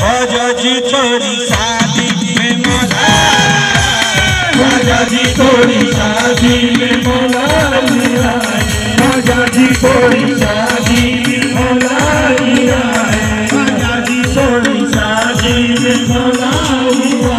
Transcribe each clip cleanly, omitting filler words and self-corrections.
राजा जी थोड़ी शादी में मौला, राजा जी थोड़ी शादी में मौला लिया, राजा जी थोड़ी शादी में मौला लिया, राजा जी थोड़ी शादी में मौला लिया।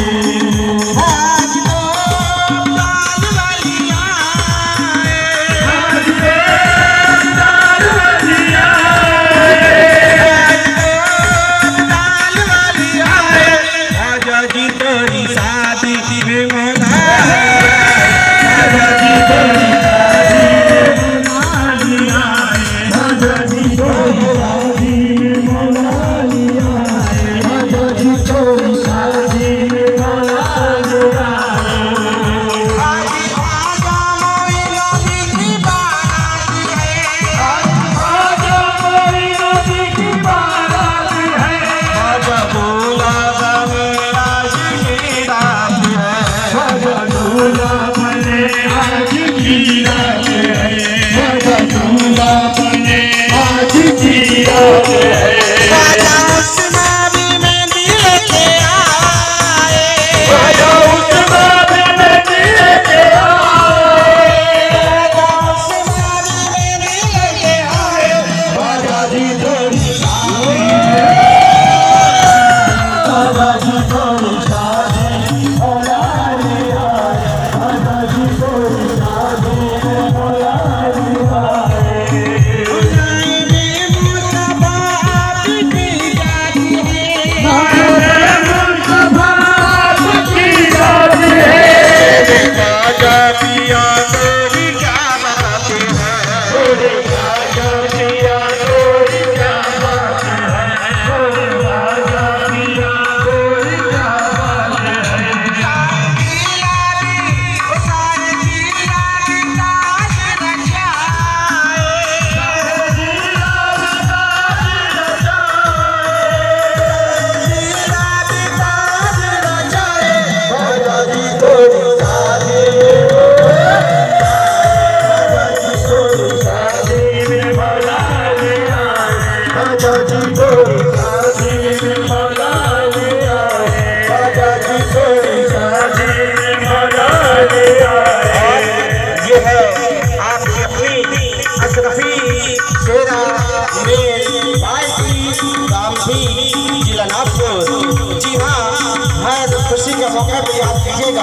जी हाँ, हर खुशी के मौके पर याद कीजिएगा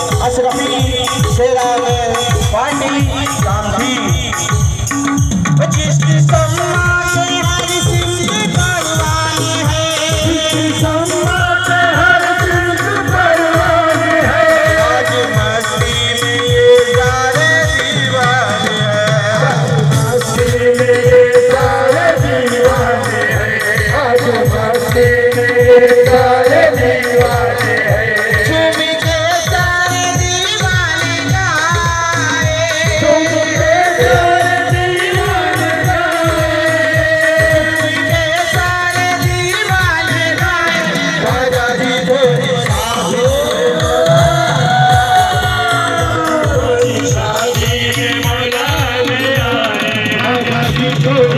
अशरफी शेरा पार्टी गांधी। जिसकी सम्मान से हर सिंह परवानी है, जिसकी सम्मान से हर सिंह परवानी है, आज मस्ती में ये सारे दीवाने हैं, मस्ती में ये सारे दीवाने हैं, आज मस्ती में ये सारे दीवाने हैं। झूमी के सारे दीवाने गाए, झूमी के सारे दीवाने गाए, झूमी के सारे दीवाने गाए। राजा जी थोड़ी शादी में मौला ले आए, राजा जी थोड़ी